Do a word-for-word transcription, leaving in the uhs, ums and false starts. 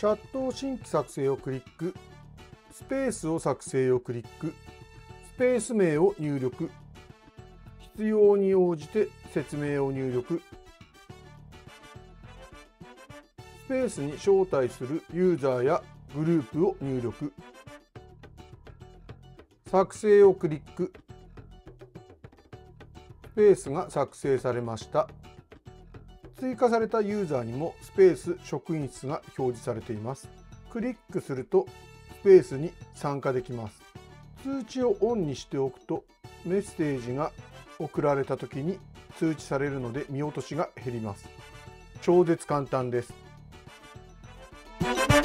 チャットを新規作成をクリック、スペースを作成をクリック、スペース名を入力、必要に応じて説明を入力、スペースに招待するユーザーやグループを入力、作成をクリック、スペースが作成されました。追加されたユーザーにもスペース職員室が表示されています。クリックするとスペースに参加できます。通知をオンにしておくとメッセージが送られた時に通知されるので見落としが減ります。超絶簡単です。